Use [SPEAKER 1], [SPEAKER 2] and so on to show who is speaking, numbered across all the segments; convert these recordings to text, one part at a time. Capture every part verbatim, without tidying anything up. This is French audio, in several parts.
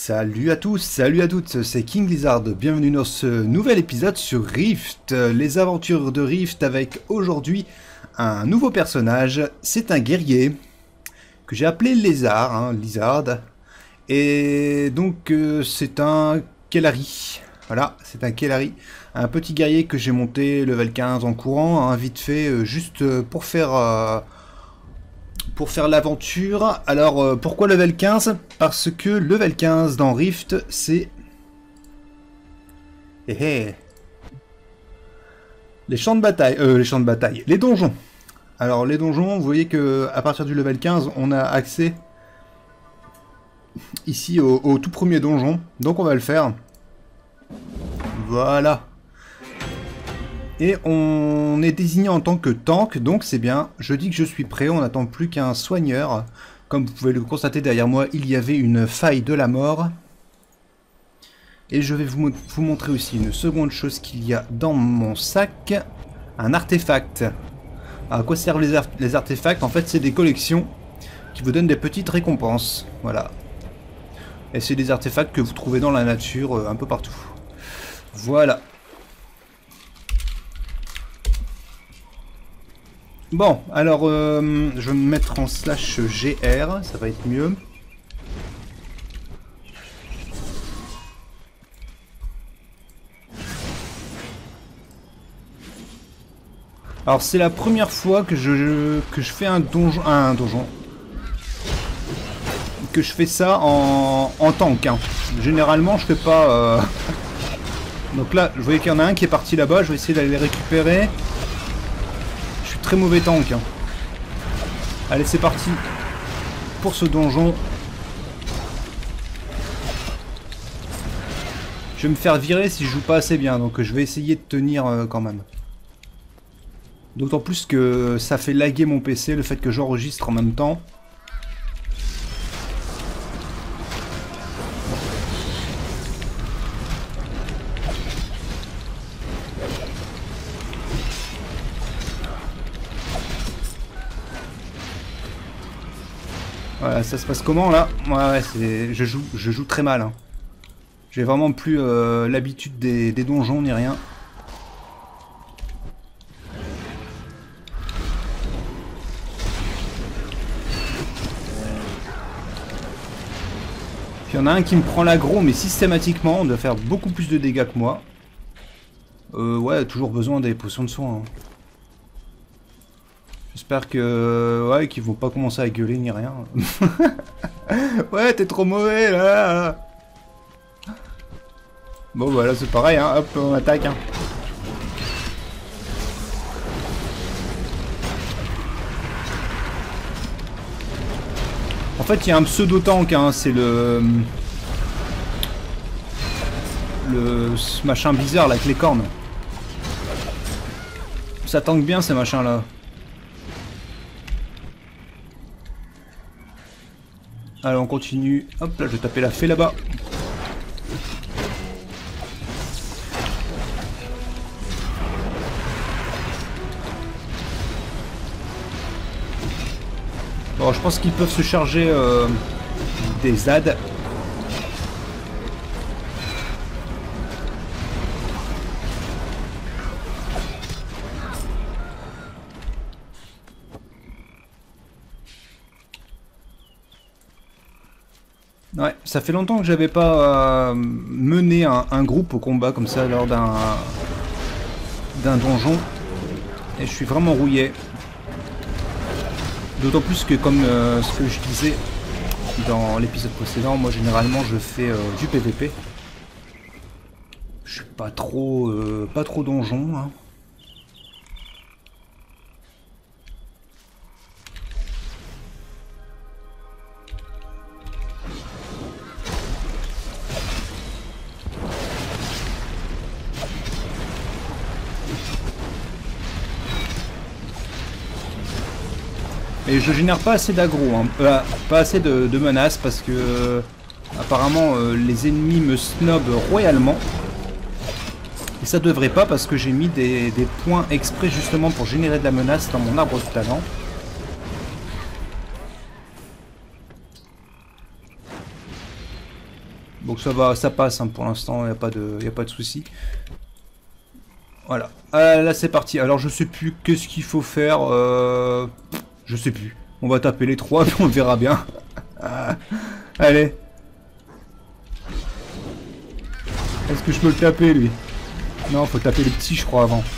[SPEAKER 1] Salut à tous, salut à toutes, c'est King Lizard, bienvenue dans ce nouvel épisode sur Rift, les aventures de Rift avec aujourd'hui un nouveau personnage, c'est un guerrier que j'ai appelé Lézard, hein, Lizard, et donc euh, c'est un Kellari, voilà, c'est un Kellari, un petit guerrier que j'ai monté level quinze en courant, hein, vite fait, euh, juste euh, pour faire... Euh, Pour faire l'aventure. Alors euh, pourquoi level quinze? Parce que level quinze dans Rift c'est... Eh eh. Les champs de bataille, euh, les champs de bataille, les donjons. Alors les donjons, vous voyez que à partir du level quinze on a accès ici au, au tout premier donjon. Donc on va le faire. Voilà. Et on est désigné en tant que tank, donc c'est bien. Je dis que je suis prêt, on n'attend plus qu'un soigneur. Comme vous pouvez le constater derrière moi, il y avait une faille de la mort. Et je vais vous, vous montrer aussi une seconde chose qu'il y a dans mon sac. Un artefact. Alors, à quoi servent les, ar les artefacts? En fait, c'est des collections qui vous donnent des petites récompenses. Voilà. Et c'est des artefacts que vous trouvez dans la nature, euh, un peu partout. Voilà. Bon, alors euh, je vais me mettre en slash G R, ça va être mieux. Alors c'est la première fois que je que je fais un donjon, un donjon, que je fais ça en, en tank. Hein. Généralement je fais pas. Euh... Donc là, vous voyez qu'il y en a un qui est parti là-bas, je vais essayer d'aller les récupérer. Très mauvais tank. Hein. Allez, c'est parti pour ce donjon. Je vais me faire virer si je joue pas assez bien, donc je vais essayer de tenir euh, quand même. D'autant plus que ça fait laguer mon P C, le fait que j'enregistre en même temps. Voilà, ça se passe comment là? Ouais, ouais, c'est, je joue, je joue très mal. Hein. J'ai vraiment plus euh, l'habitude des, des donjons ni rien. Puis il y en a un qui me prend l'aggro, mais systématiquement, on doit faire beaucoup plus de dégâts que moi. Euh, ouais, toujours besoin des potions de soin. Hein. J'espère que ouais, qu'ils vont pas commencer à gueuler ni rien. Ouais, t'es trop mauvais là. Bon voilà, c'est pareil, hein. Hop, on attaque. Hein. En fait, il y a un pseudo tank, hein. C'est le le ce machin bizarre là avec les cornes. Ça tank bien ces machins là. Allez, on continue. Hop là, je vais taper la fée là-bas. Bon, je pense qu'ils peuvent se charger euh, des Z A D. Ouais, ça fait longtemps que j'avais pas euh, mené un, un groupe au combat comme ça lors d'un d'un donjon. Et je suis vraiment rouillé. D'autant plus que comme euh, ce que je disais dans l'épisode précédent, moi généralement je fais euh, du P V P. Je suis pas trop euh, pas trop donjon. Hein. Et je génère pas assez d'aggro, hein. euh, pas assez de, de menaces parce que euh, apparemment euh, les ennemis me snobent royalement. Et ça devrait pas parce que j'ai mis des, des points exprès justement pour générer de la menace dans mon arbre de talent. Donc ça va, ça passe hein, pour l'instant, il n'y a pas de, y a pas de souci. Voilà. Ah, là c'est parti. Alors je sais plus qu'est-ce qu'il faut faire. Euh... Je sais plus. On va taper les trois, puis on verra bien. Allez. Est-ce que je peux le taper lui? Non, faut taper les petits je crois avant.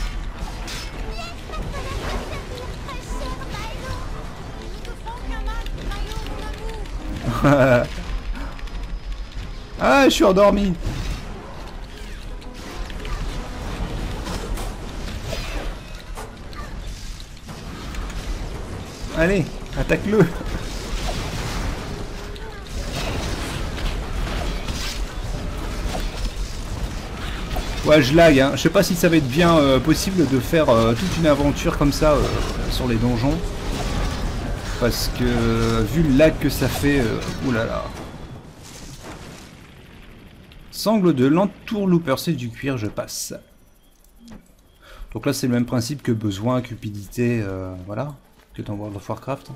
[SPEAKER 1] Ah, je suis endormi. Allez, attaque-le. Ouais, je lag, hein. Je sais pas si ça va être bien euh, possible de faire euh, toute une aventure comme ça euh, sur les donjons. Parce que, euh, vu le lag que ça fait... Euh, oulala. Sangle de l'entourlouper, c'est du cuir, je passe. Donc là, c'est le même principe que besoin, cupidité, euh, voilà. Que dans World of Warcraft.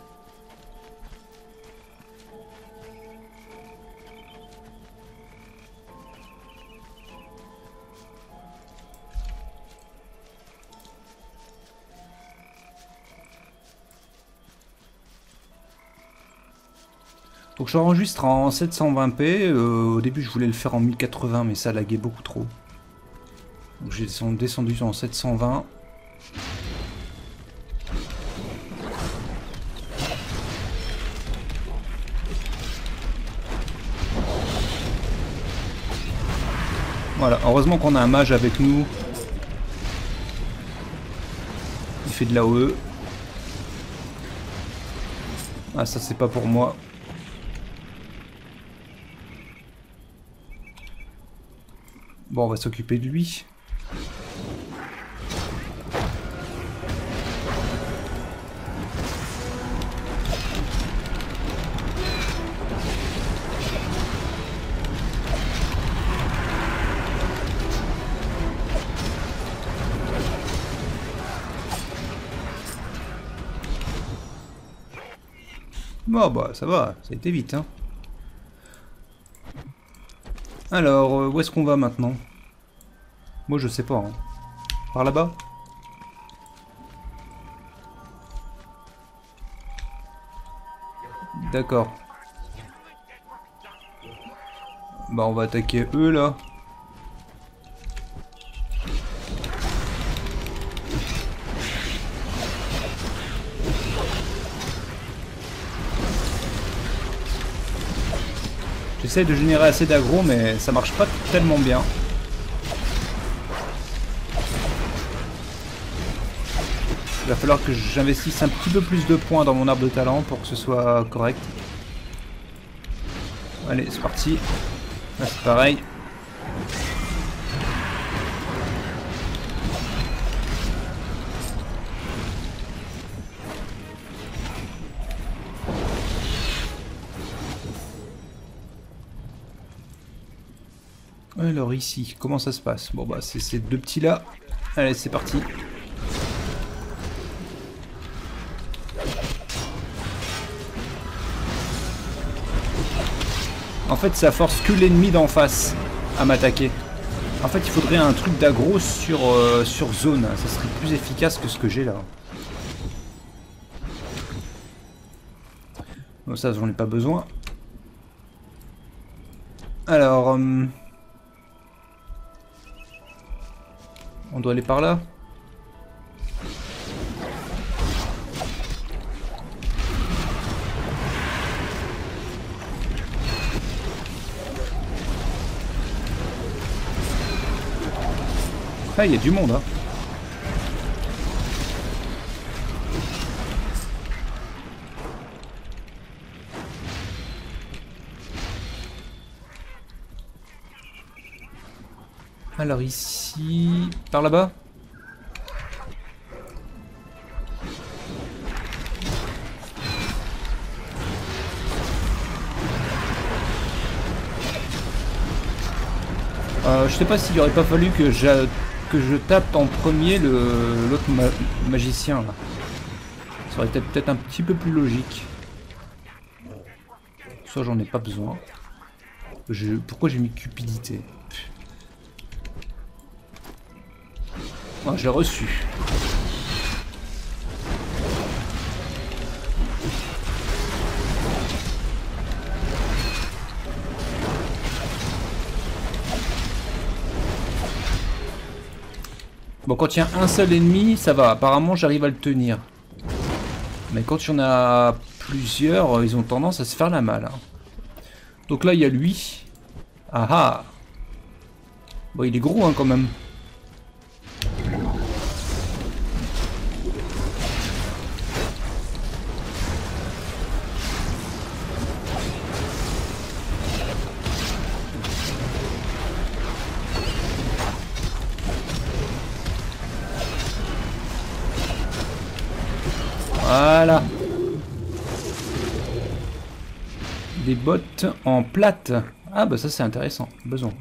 [SPEAKER 1] Donc j'enregistre en sept cent vingt p, euh, au début je voulais le faire en mille quatre-vingts mais ça laguait beaucoup trop. Donc j'ai descendu en sept cent vingt. Voilà, heureusement qu'on a un mage avec nous. Il fait de l'A O E. Ah ça c'est pas pour moi. Bon, on va s'occuper de lui. Bon, bah, ça va, ça a été vite, hein. Alors, euh, où est-ce qu'on va maintenant? Moi, je sais pas. Hein. Par là-bas? D'accord. Bah, on va attaquer eux, là. J'essaie de générer assez d'aggro, mais ça marche pas tellement bien. Il va falloir que j'investisse un petit peu plus de points dans mon arbre de talent pour que ce soit correct. Allez, c'est parti. Là, c'est pareil. Alors ici, comment ça se passe? Bon bah c'est ces deux petits là. Allez, c'est parti. En fait, ça force que l'ennemi d'en face à m'attaquer. En fait, il faudrait un truc d'aggro sur, euh, sur zone. Ça serait plus efficace que ce que j'ai là. Bon, ça, j'en ai pas besoin. Alors... Euh, on doit aller par là. Ah, il y a du monde, hein. Alors ici... Par là-bas? Euh, je sais pas s'il aurait pas fallu que je, que je tape en premier le l'autre ma magicien là. Ça aurait été peut-être un petit peu plus logique. Ça j'en ai pas besoin. Je... Pourquoi j'ai mis cupidité? Oh, je l'ai reçu. Bon, quand il y a un seul ennemi, ça va. Apparemment, j'arrive à le tenir. Mais quand il y en a plusieurs, ils ont tendance à se faire la malle. Hein. Donc là, il y a lui. Ah ah. Bon, il est gros hein, quand même. Voilà. Des bottes en plate. Ah bah ça c'est intéressant. Besoin.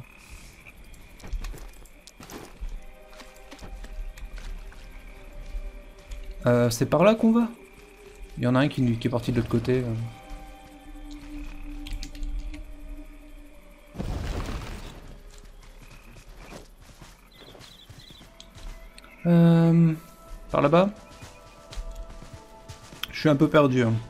[SPEAKER 1] Euh, c'est par là qu'on va? Il y en a un qui, qui est parti de l'autre côté. Euh, par là-bas? Je suis un peu perdu. Hein.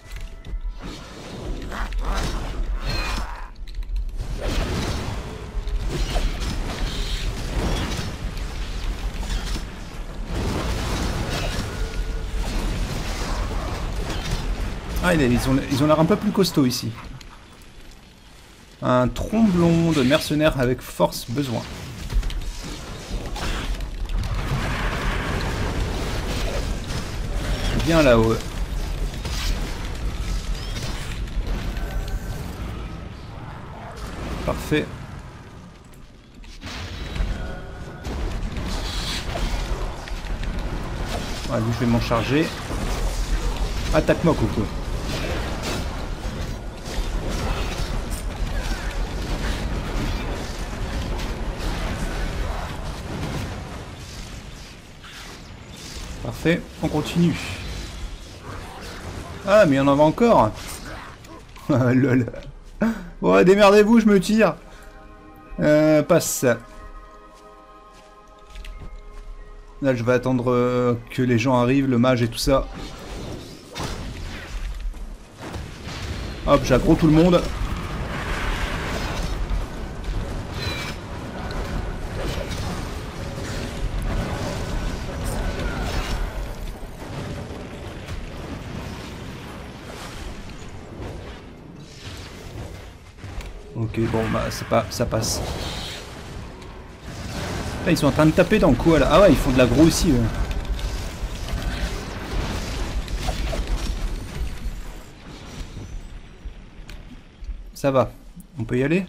[SPEAKER 1] Ah, ils ont ils ont l'air un peu plus costauds ici. Un tromblon de mercenaires avec force besoin. Viens là-haut. Parfait. Ah, lui, je vais m'en charger. Attaque-moi, Coco. Parfait, on continue. Ah, mais il y en avait encore. Lol. Bon, démerdez-vous, je me tire. Euh, passe. Là, je vais attendre euh, que les gens arrivent, le mage et tout ça. Hop, j'aggro tout le monde. Ok, bon, bah, c'est pas, ça passe. Là, ils sont en train de taper dans quoi, là? Ah ouais, ils font de l'aggro aussi, eux. Ça va. On peut y aller?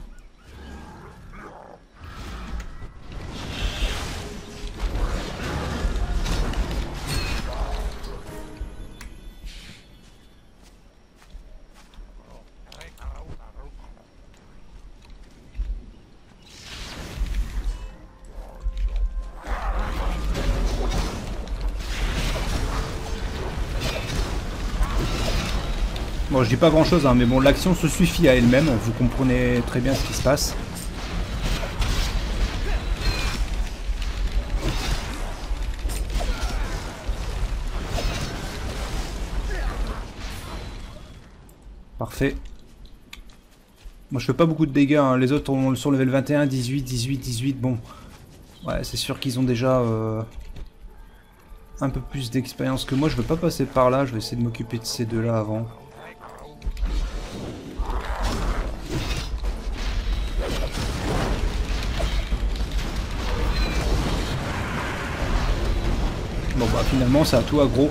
[SPEAKER 1] Bon, je dis pas grand chose, hein, mais bon, l'action se suffit à elle-même, vous comprenez très bien ce qui se passe. Parfait. Moi je fais pas beaucoup de dégâts, hein. Les autres ont sur level vingt et un, dix-huit, dix-huit, dix-huit, bon. Ouais, c'est sûr qu'ils ont déjà euh, un peu plus d'expérience que moi, je veux pas passer par là, je vais essayer de m'occuper de ces deux-là avant. Bon bah finalement ça a tout aggro.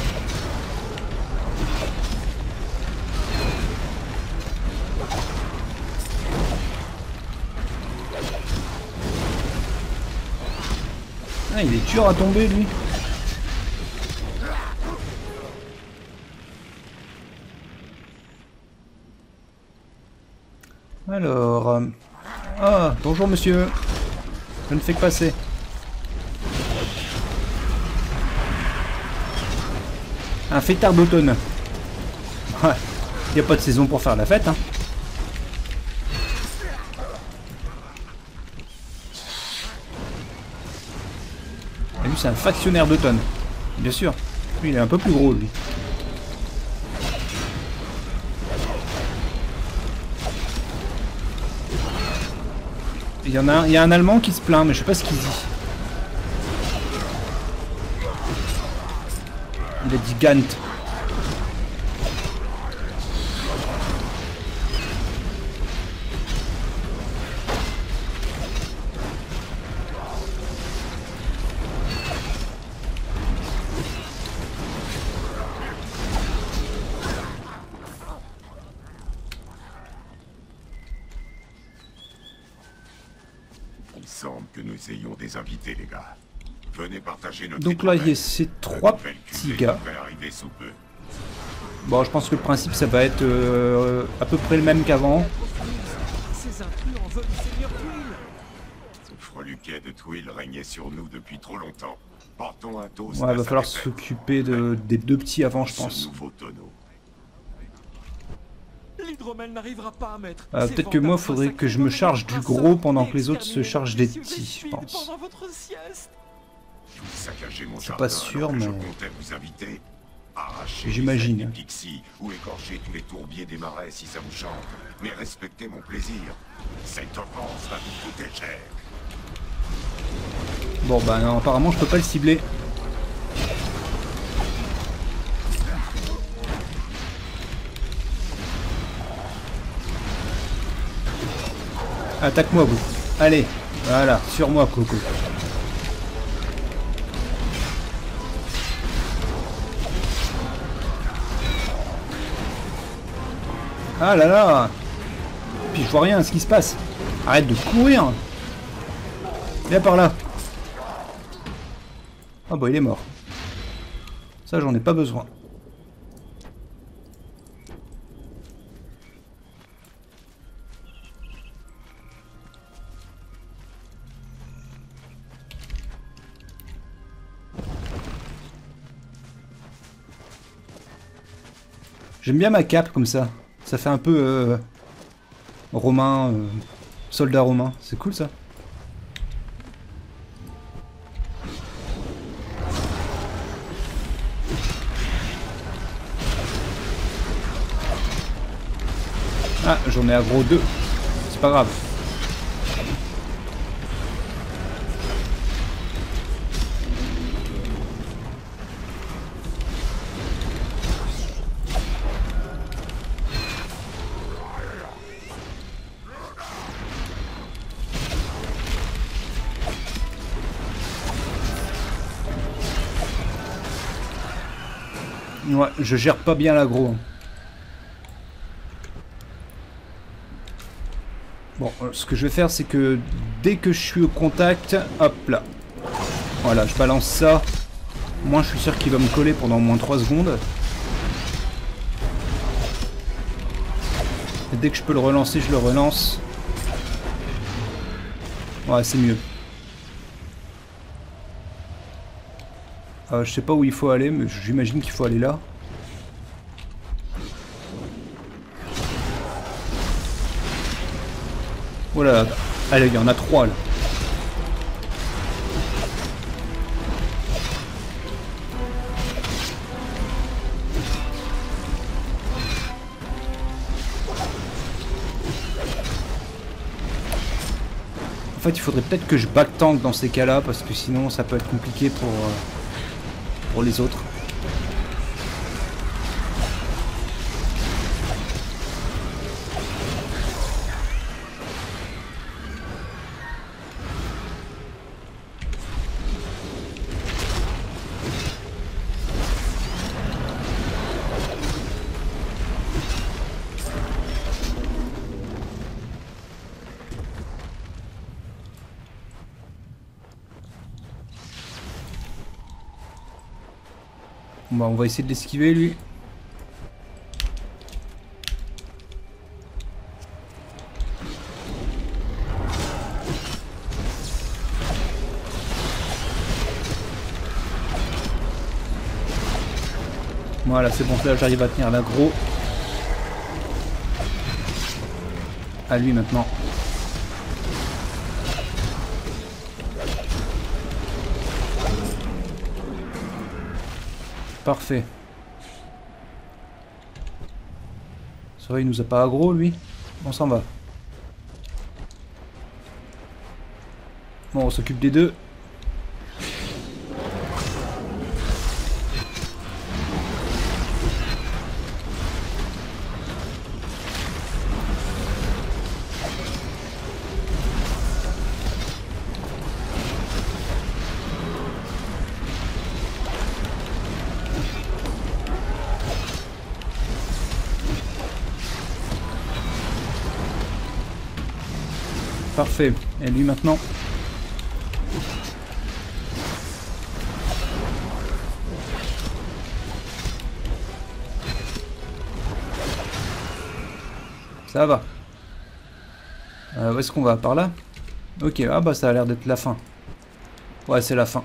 [SPEAKER 1] Ah, il est dur à tomber lui. Alors... Euh... Ah, bonjour monsieur. Je ne fais que passer. Un fêtard d'automne. Ouais, il n'y a pas de saison pour faire la fête, hein. Et lui c'est un factionnaire de tonnes. Bien sûr. Lui il est un peu plus gros lui. Il y en a un, il y a un Allemand qui se plaint, mais je sais pas ce qu'il dit. Il a dit Gant.
[SPEAKER 2] Il semble que nous ayons des invités, les gars. Venez partager notre
[SPEAKER 1] Donc là, il y a
[SPEAKER 2] étoile.
[SPEAKER 1] ces trois petits gars.
[SPEAKER 2] devrait arriver sous peu.
[SPEAKER 1] Bon, je pense que le principe, ça va être euh, à peu près le même qu'avant.
[SPEAKER 3] Ces inclus en veulent du Seigneur Twill.
[SPEAKER 2] Ce freluquet de Twill régnait sur nous depuis trop longtemps. Portons un toast
[SPEAKER 1] Ouais,
[SPEAKER 2] à
[SPEAKER 1] va
[SPEAKER 2] sa
[SPEAKER 1] falloir
[SPEAKER 2] défaite.
[SPEAKER 1] s'occuper de, des deux petits avant, je
[SPEAKER 2] Ce
[SPEAKER 1] pense.
[SPEAKER 2] nouveau tonneau.
[SPEAKER 3] L'hydromel n'arrivera pas à mettre.
[SPEAKER 1] Euh,
[SPEAKER 3] Ces
[SPEAKER 1] Peut-être que moi,
[SPEAKER 3] vandards
[SPEAKER 1] faudrait que je me
[SPEAKER 3] massacrés
[SPEAKER 1] charge du
[SPEAKER 3] pendant
[SPEAKER 1] gros
[SPEAKER 3] votre
[SPEAKER 1] pendant
[SPEAKER 3] brassard
[SPEAKER 1] que les autres
[SPEAKER 3] et
[SPEAKER 1] se chargent des
[SPEAKER 3] exterminer les
[SPEAKER 1] petits, je
[SPEAKER 3] messieurs
[SPEAKER 1] pense.
[SPEAKER 3] pendant votre sieste.
[SPEAKER 2] Vous saccagez mon
[SPEAKER 1] C'est
[SPEAKER 2] jardin
[SPEAKER 1] pas sûr,
[SPEAKER 2] alors que
[SPEAKER 1] mais-
[SPEAKER 2] je comptais vous inviter. Arrachez
[SPEAKER 1] J'imagine.
[SPEAKER 2] les ailes des pixies ou égorgez tous les tourbiers des marais si ça vous chante. Mais respectez mon plaisir. Cette offense va vous coûter cher.
[SPEAKER 1] Bon, bah non, apparemment, je peux pas le cibler. Attaque-moi, vous. Allez, voilà, sur moi, Coco. Ah là là. Puis je vois rien, ce qui se passe. Arrête de courir. Viens par là. Ah bah il est mort. Ça j'en ai pas besoin. J'aime bien ma cape comme ça. Ça fait un peu euh, romain, euh, soldat romain. C'est cool ça. Ah, j'en ai aggro deux. C'est pas grave. Ouais, je gère pas bien l'aggro. Bon, euh, ce que je vais faire, c'est que dès que je suis au contact, hop là. Voilà, je balance ça. Moi, je suis sûr qu'il va me coller pendant au moins trois secondes. Et dès que je peux le relancer, je le relance. Ouais, c'est mieux. Euh, je sais pas où il faut aller, mais j'imagine qu'il faut aller là. Oh là là. Allez, il y en a trois là. En fait, il faudrait peut-être que je back tank dans ces cas-là, parce que sinon ça peut être compliqué pour, euh, pour les autres. Bon, bah, on va essayer de l'esquiver lui. Voilà, c'est bon, là j'arrive à tenir l'aggro. À lui maintenant. Parfait. C'est vrai, il nous a pas aggro lui. On s'en va. Bon, on s'occupe des deux. Parfait. Et lui maintenant. Ça va. Euh, où est-ce qu'on va? Par là? Ok, ah bah ça a l'air d'être la fin. Ouais, c'est la fin.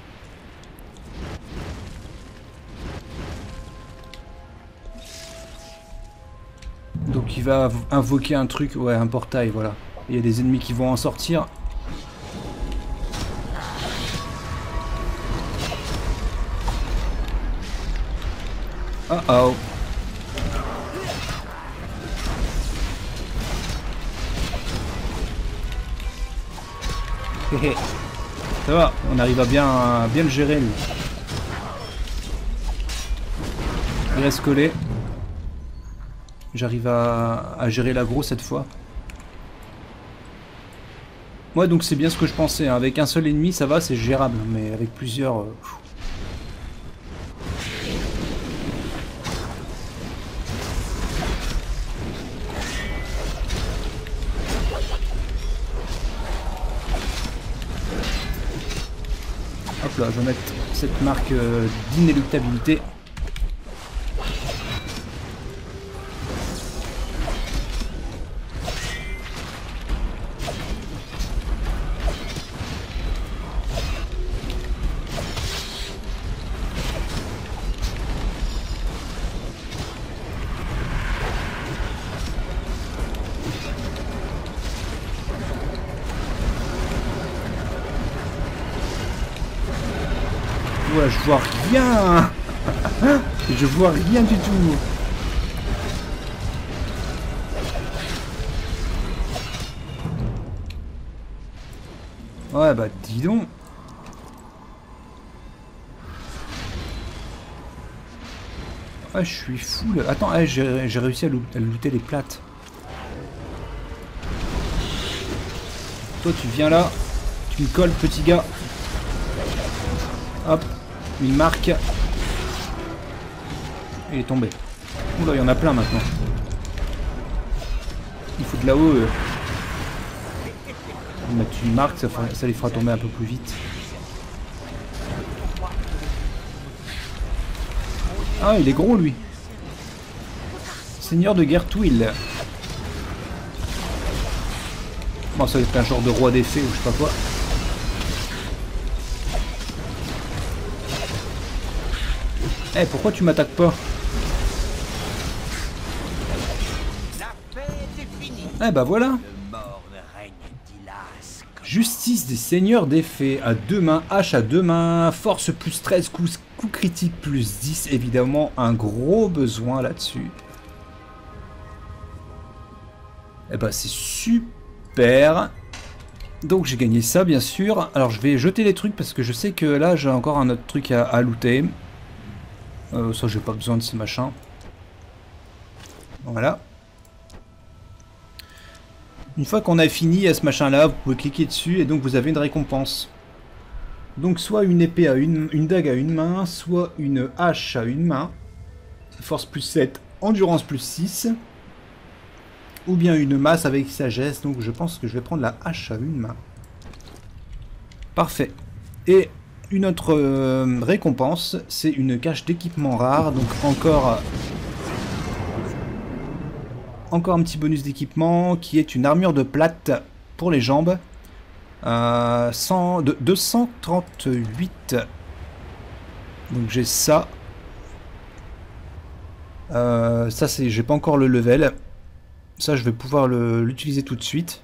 [SPEAKER 1] Donc il va invoquer un truc, ouais, un portail, voilà. Il y a des ennemis qui vont en sortir. Oh oh. Hé hé. Ça va, on arrive à bien, à bien le gérer lui. Il reste collé. J'arrive à, à gérer l'aggro cette fois. Ouais, donc c'est bien ce que je pensais, hein. Avec un seul ennemi ça va, c'est gérable, mais avec plusieurs... Euh... Hop là, je vais mettre cette marque euh, d'inéluctabilité. Ouais, je vois rien. Je vois rien du tout. Ouais, bah dis donc. Ouais, je suis fou là. Attends, hey, j'ai réussi à, loo à looter les plates. Toi, tu viens là. Tu me colles, petit gars. Hop. Il marque. Il est tombé. Oula, il y en a plein maintenant. Il faut de là-haut. Euh... Mettre une marque, ça, fera, ça les fera tomber un peu plus vite. Ah, il est gros lui. Seigneur de guerre Twill. Bon, ça va être un genre de roi des fées ou je sais pas quoi. Eh, hey, pourquoi tu m'attaques pas? Eh bah voilà. Justice des seigneurs des fées. À deux mains, hache à deux mains, force plus treize, coups, coup critique plus dix. Évidemment, un gros besoin là-dessus. Eh bah c'est super. Donc j'ai gagné ça bien sûr. Alors je vais jeter les trucs parce que je sais que là j'ai encore un autre truc à, à looter. Euh, ça j'ai pas besoin de ces machins. Voilà. Une fois qu'on a fini à ce machin là, vous pouvez cliquer dessus et donc vous avez une récompense. Donc soit une épée à une, une dague à une main, soit une hache à une main. Force plus sept, endurance plus six. Ou bien une masse avec sagesse, donc je pense que je vais prendre la hache à une main. Parfait. Et une autre euh, récompense, c'est une cache d'équipement rare, donc encore... Encore un petit bonus d'équipement qui est une armure de plate pour les jambes. Euh, cent, de, deux cent trente-huit. Donc j'ai ça. Euh, ça c'est, j'ai pas encore le level. Ça je vais pouvoir l'utiliser tout de suite.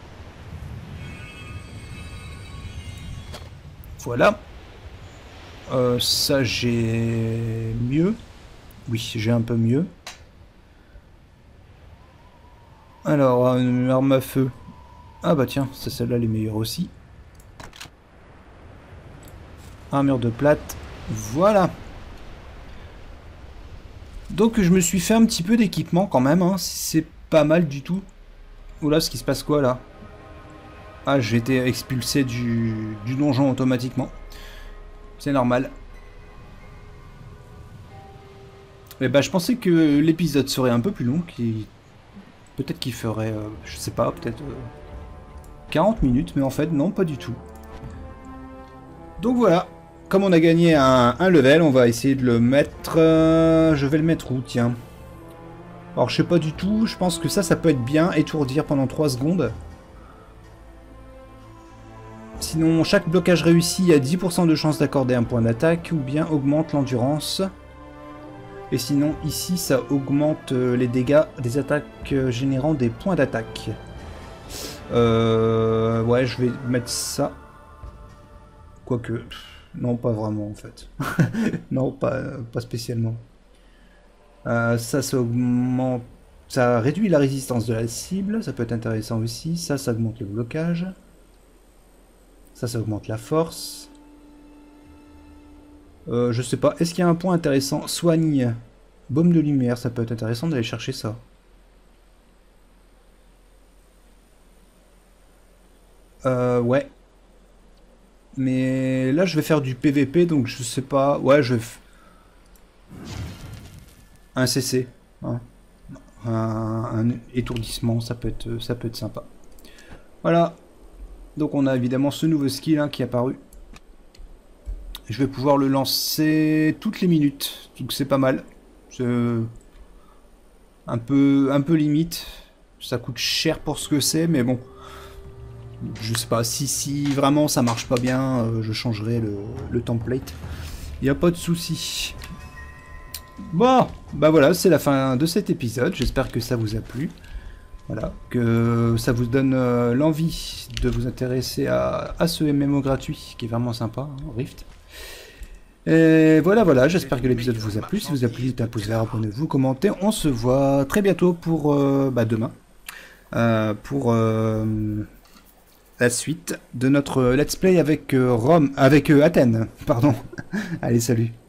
[SPEAKER 1] Voilà. Euh, ça, j'ai mieux. Oui, j'ai un peu mieux. Alors, une arme à feu. Ah bah tiens, c'est celle-là les meilleures aussi. Armure de plate. Voilà. Donc je me suis fait un petit peu d'équipement quand même. Hein. C'est pas mal du tout. Oula, ce qui se passe quoi là? Ah, j'ai été expulsé du, du donjon automatiquement. C'est normal. Et bah je pensais que l'épisode serait un peu plus long. Qui... Peut-être qu'il ferait, euh, je sais pas, peut-être euh, quarante minutes. Mais en fait, non, pas du tout. Donc voilà. Comme on a gagné un, un level, on va essayer de le mettre... Euh, je vais le mettre où, tiens? Alors, je sais pas du tout. Je pense que ça, ça peut être bien. Étourdir pendant trois secondes. Sinon, chaque blocage réussi a dix pour cent de chance d'accorder un point d'attaque. Ou bien augmente l'endurance. Et sinon, ici, ça augmente les dégâts des attaques générant des points d'attaque. Euh, ouais, je vais mettre ça. Quoique... Non, pas vraiment en fait. Non, pas, pas spécialement. Euh, ça, ça augmente... Ça réduit la résistance de la cible, ça peut être intéressant aussi. Ça, ça augmente le blocage. Ça, ça augmente la force. Euh, je sais pas, est-ce qu'il y a un point intéressant? Soigne. Baume de lumière, ça peut être intéressant d'aller chercher ça. Euh, ouais. Mais là, je vais faire du P V P, donc je sais pas... Ouais, je vais... Un C C. Hein. Un, un étourdissement, ça peut être, ça peut être sympa. Voilà. Donc on a évidemment ce nouveau skill hein, qui est apparu. Je vais pouvoir le lancer toutes les minutes. Donc c'est pas mal. C'est un peu, un peu limite. Ça coûte cher pour ce que c'est, mais bon... Je sais pas, si, si vraiment ça marche pas bien, euh, je changerai le, le template. Il n'y a pas de souci. Bon, bah voilà, c'est la fin de cet épisode. J'espère que ça vous a plu. Voilà, que ça vous donne euh, l'envie de vous intéresser à, à ce M M O gratuit, qui est vraiment sympa, hein, Rift. Et voilà, voilà, j'espère que l'épisode vous a plu. Si vous a plu, mettez un pouce vert, abonnez-vous, commentez. On se voit très bientôt pour euh, bah, demain. Euh, pour... Euh, la suite de notre let's play avec euh, Rome, avec euh, Athènes, pardon. Allez, salut.